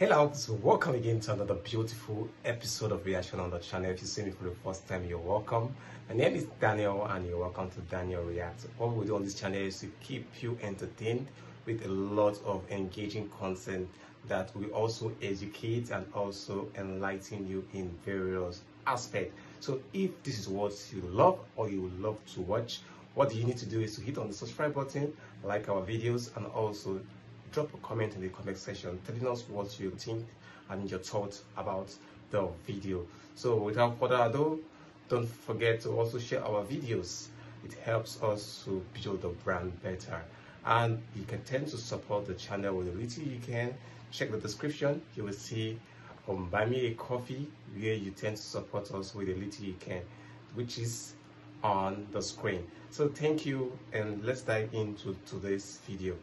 Hello, so welcome again to another beautiful episode of Reaction on the channel. If you see me for the first time, you're welcome. My name is Daniel and you're welcome to Daniel React. What we do on this channel is to keep you entertained with a lot of engaging content that will also educate and also enlighten you in various aspects. So if this is what you love or you would love to watch, what you need to do is to hit on the subscribe button, like our videos, and also drop a comment in the comment section telling us what you think and your thoughts about the video. So without further ado, don't forget to also share our videos. It helps us to build the brand better, and you can tend to support the channel with a little you can. Check the description, you will see Buy Me a Coffee, where you tend to support us with a little you can, which is on the screen. So thank you, and let's dive into today's video.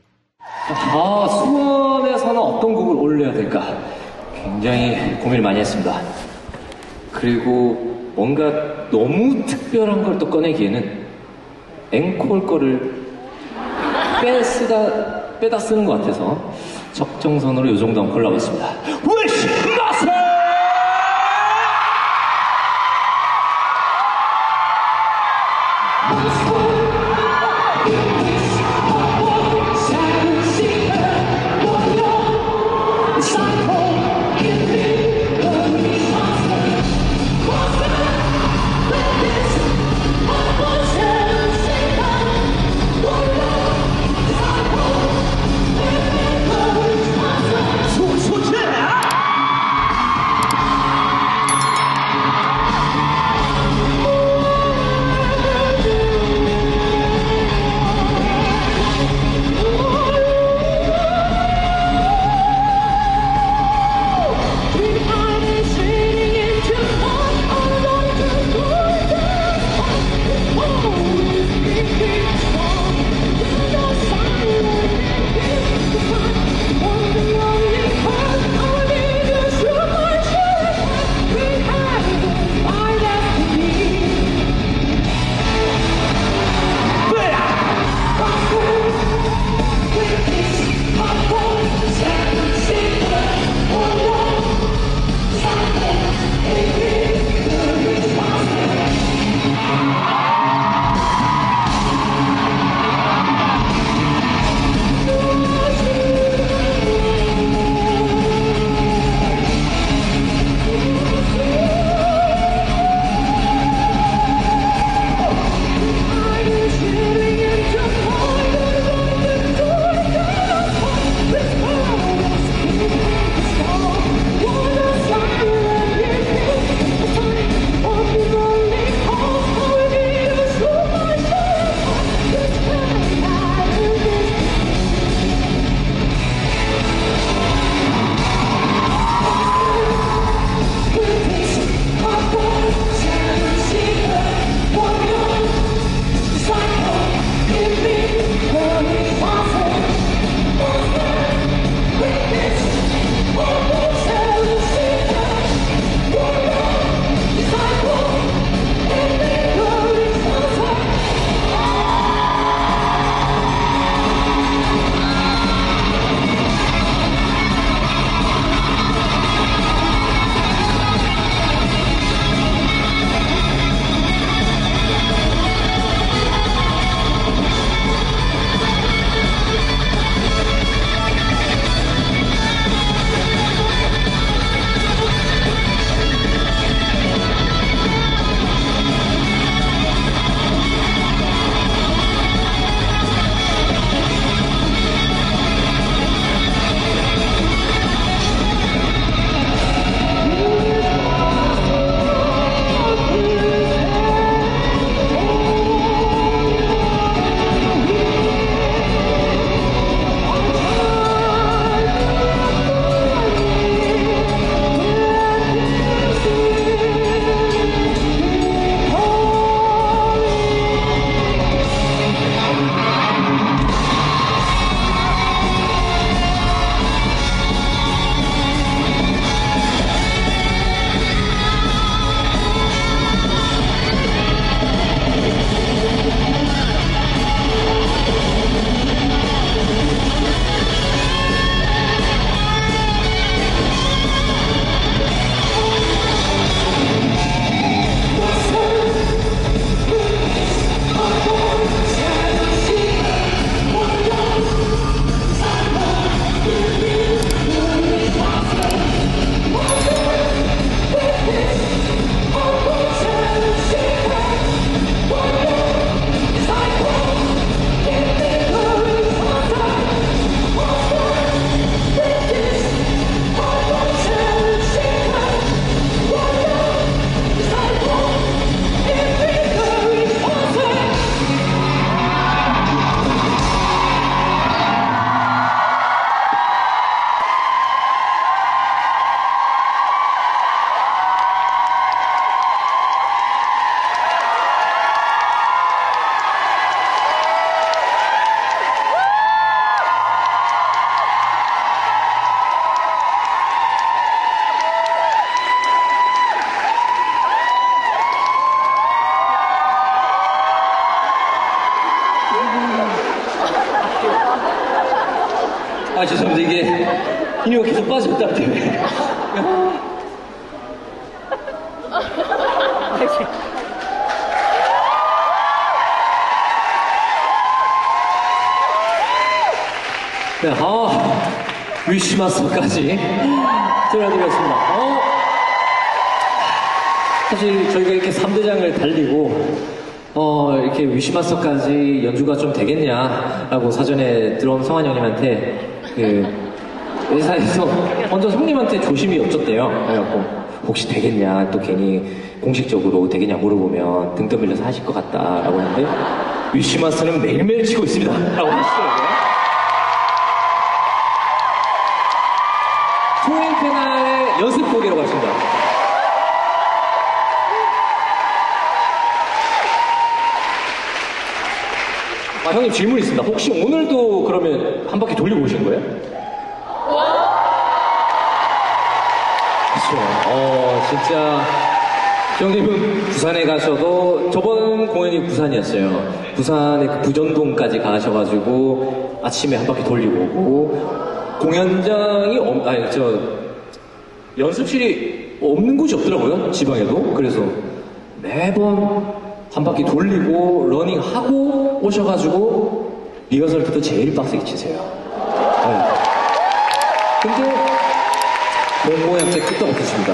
수원에서는 어떤 곡을 올려야 될까 굉장히 고민을 많이 했습니다. 그리고 뭔가 너무 특별한 걸 또 꺼내기에는 앵콜 거를 빼다 쓰는 것 같아서 적정선으로 이 정도 한번 골라봤습니다. 이니가 계속 빠졌다 때문에. 네, 위시마스까지 들어드렸습니다. 사실 저희가 이렇게 3대장을 달리고, 이렇게 위시마스까지 연주가 좀 되겠냐라고 사전에 들어온 성환 형님한테, 회사에서 먼저 형님한테 조심히 여쭙대요. 그래갖고, 혹시 되겠냐, 또 괜히 공식적으로 되겠냐 물어보면 등 떠밀려서 하실 것 같다라고 했는데, 위시마스는 매일매일 치고 있습니다. 라고 하시더라고요. 토요일 패널의 연습곡이라고 하십니다. 형님 질문 있습니다. 혹시 오늘도 그러면 한 바퀴 돌리고 오신 거예요? 그렇죠. 진짜 형님은 부산에 가셔도 저번 공연이 부산이었어요. 부산에 그 부전동까지 가셔가지고 아침에 한 바퀴 돌리고 오고 공연장이 연습실이 없는 곳이 없더라고요. 지방에도. 그래서 매번 한 바퀴 돌리고 러닝하고 오셔가지고 리허설 때도 제일 빡세게 치세요. 네. 근데 몸 모양 제 끝도 없으십니다.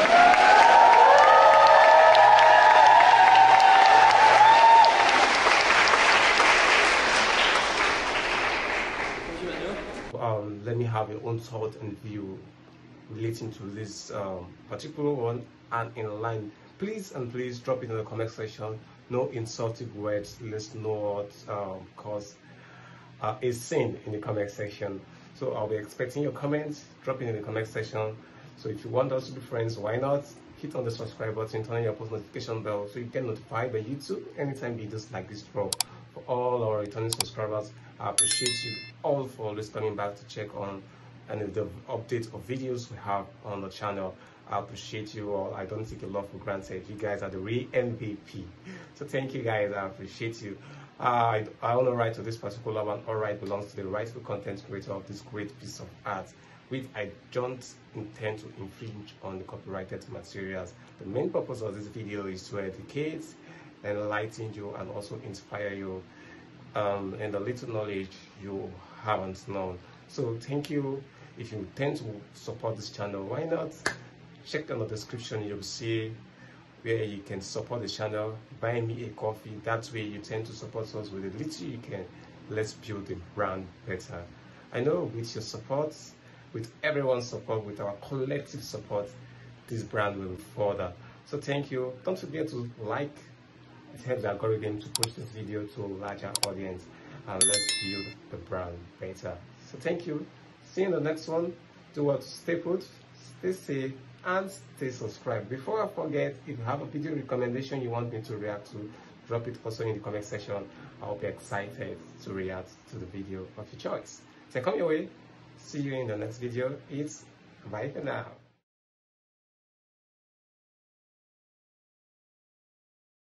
Let me have your own thought and view relating to this particular one and in line. Please drop it in the comment section. No insulting words. Let's know what cause is seen in the comment section. So I'll be expecting your comments. Drop it in the comment section. So if you want us to be friends, why not hit on the subscribe button, turn on your post notification bell so you get notified by YouTube anytime videos like this drop. For all our returning subscribers, I appreciate you all for always coming back to check on and the updates of videos we have on the channel. I appreciate you all. I don't take a lot for granted. You guys are the real MVP. So thank you guys. I appreciate you. I own a right to this particular one. All right belongs to the rightful content creator of this great piece of art, which I don't intend to infringe on the copyrighted materials. The main purpose of this video is to educate, enlighten you, and also inspire you and the little knowledge you haven't known. So thank you. If you intend to support this channel, why not check in the description. You'll see where you can support the channel. Buy me a coffee. That way you tend to support us with the little you can. Let's build the brand better. I know with your support, with everyone's support, with our collective support, this brand will be further. So thank you. Don't forget to like. It helps the algorithm to push this video to a larger audience, and let's build the brand better. So thank you. See you in the next one. Do what? Stay put, stay safe, and stay subscribed. Before I forget, if you have a video recommendation you want me to react to, drop it also in the comment section. I'll be excited to react to the video of your choice. So come your way. See you in the next video. It's bye for now.